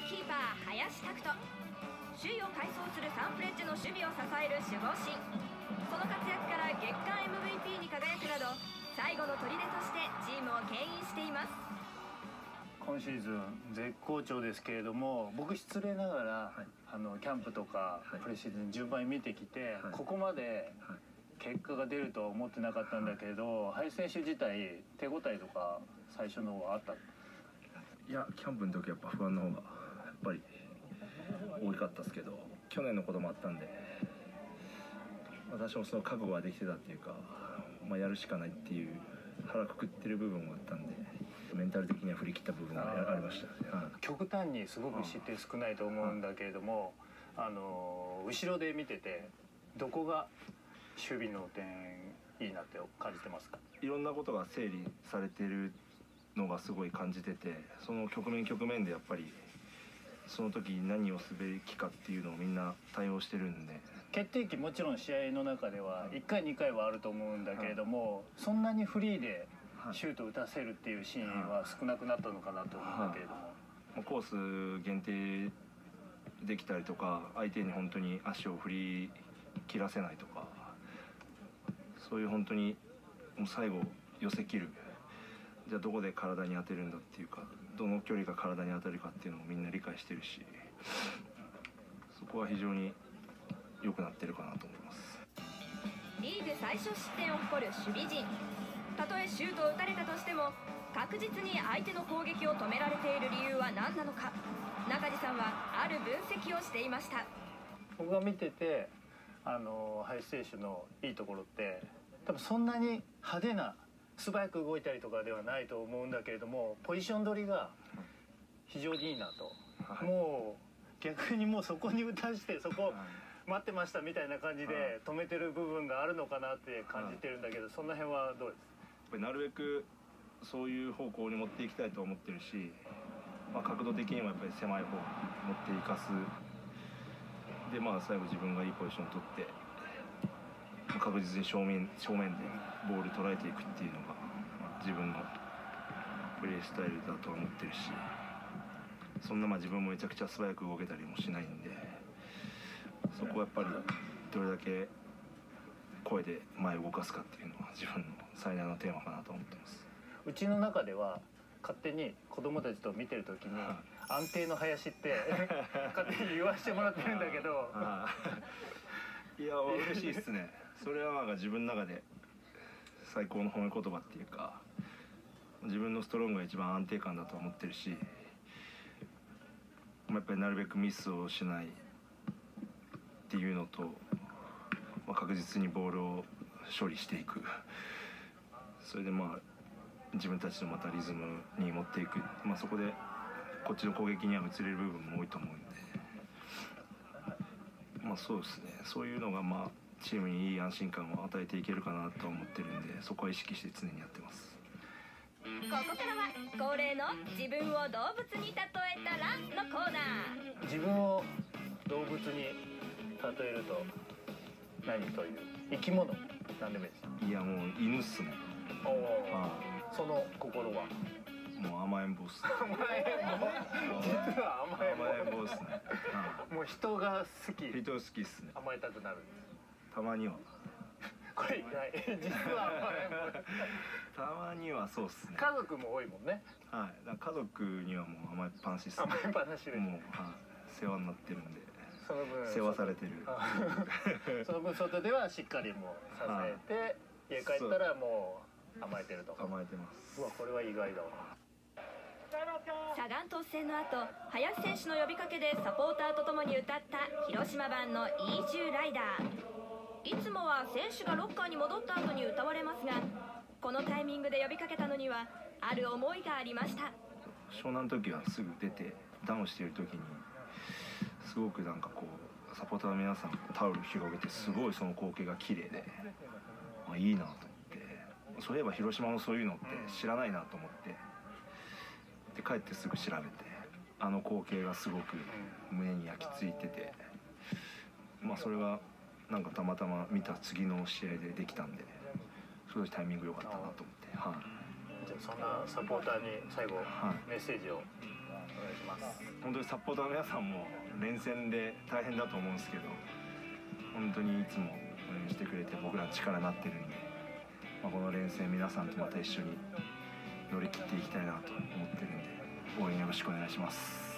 キーパー林拓人、首位を快走するサンフレッチェの守備を支える守護神。その活躍から月間 MVP に輝くなど最後の砦としてチームを牽引しています。 今シーズン絶好調ですけれども、僕失礼ながら、キャンプとかプレシーズン順番に見てきて、ここまで結果が出るとは思ってなかったんだけれど、林選手自体手応えとか最初の方はあった？ いや、キャンプの時はやっぱ不安の方がやっぱり大きかったですけど、去年のこともあったんで、私もその覚悟ができてたっていうか、やるしかないっていう腹くくってる部分もあったんで、メンタル的には振り切った部分がありましたね。 極端にすごく失点少ないと思うんだけれども、後ろで見ててどこが守備の点いいなって感じてますか？ いろんなことが整理されてるのがすごい感じてて、その局面でやっぱりその時何をすべきかっていうのをみんな対応してるんで。 決定機もちろん試合の中では1回2回はあると思うんだけれども、そんなにフリーでシュートを打たせるっていうシーンは少なくなったのかなと思うんだけれども、 コース限定できたりとか、相手に本当に足を振り切らせないとか、そういう本当にもう最後寄せ切る、じゃあどこで体に当てるんだっていうか、どの距離が体に当たるかっていうのもみんな理解してるし、そこは非常に良くなってるかなと思います。 リーグ最小失点を誇る守備陣。たとえシュートを打たれたとしても確実に相手の攻撃を止められている理由は何なのか、中地さんはある分析をしていました。 僕が見てて林選手のいいところって、多分そんなに派手な素早く動いたりとかではないと思うんだけれども、ポジション取りが非常にいいなと、もう逆にもうそこに打たしてそこ待ってましたみたいな感じで止めてる部分があるのかなって感じてるんだけど、その辺はどうですか？ やっぱりなるべくそういう方向に持っていきたいと思ってるし、角度的にもやっぱり狭い方に持っていかすで、最後自分がいいポジションを取って確実に正面でボール捉えていくっていうのが自分のプレースタイルだとは思ってるし、そんな自分もめちゃくちゃ素早く動けたりもしないんで、そこはやっぱりどれだけ声で前を動かすかっていうのは自分の最大のテーマかなと思ってます。 うちの中では勝手に子供たちと見てる時に安定の林って勝手に言わせてもらってるんだけどいや嬉しいっすね。それは自分の中で最高の褒め言葉っていうか、自分のストロングが一番安定感だと思ってるし、やっぱりなるべくミスをしないっていうのと、確実にボールを処理していく、それで自分たちのまたリズムに持っていく、そこでこっちの攻撃には移れる部分も多いと思うんで、そうですね、そういうのがチームにいい安心感を与えていけるかなと思ってるんで、そこは意識して常にやってます。 ここからは恒例の自分を動物に例えたらのコーナー。 自分を動物に例えると何という生き物、何でもいいです。 いやもう犬っすね。 その心はもう甘えん坊っすね。 実は甘えん坊っすね。 もう人が好き。 人好きっすね。 甘えたくなる。 たまには。 これ意外。実は甘えん坊。 たまにはそうっすね。 家族も多いもんね。 はい。家族にはもう甘えっぱなしっすね。 甘えっぱなしで。 もう世話になってるんで。 その分世話されてる。 その分外ではしっかりもう支えて、家帰ったらもう甘えてると。 甘えてます。 うわ、これは意外だわ。 サガン鳥栖戦の後、林選手の呼びかけでサポーターとともに歌った広島版の「イージューライダー」。いつもは選手がロッカーに戻った後に歌われますが、このタイミングで呼びかけたのにはある思いがありました。 湘南の時はすぐ出てダウンしている時にすごくサポーターの皆さんタオル広げて、すごいその光景が綺麗で、いいなと思って、そういえば広島のそういうのって知らないなと思って、で帰ってすぐ調べて、あの光景がすごく胸に焼き付いてて、それがたまたま見た次の試合でできたんで、すごいタイミング良かったなと思って。 じゃあそんなサポーターに最後メッセージを。 願いします。 本当にサポーターの皆さんも連戦で大変だと思うんですけど、本当にいつも応援してくれて僕らの力になってるんで、この連戦皆さんとまた一緒に乗り切っていきたいなと思ってるんで、応援よろしくお願いします。